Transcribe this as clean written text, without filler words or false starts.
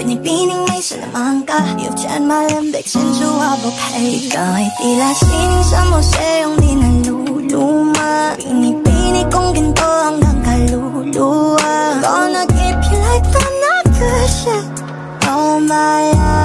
Binibining may salaman ka. You've tried malambik since you are okay. Ikaw ay tila sining sa museong di naluluma. Pinipini kong ginto hanggang kaluluwa. Gonna keep you like that, not good shit. Oh my God.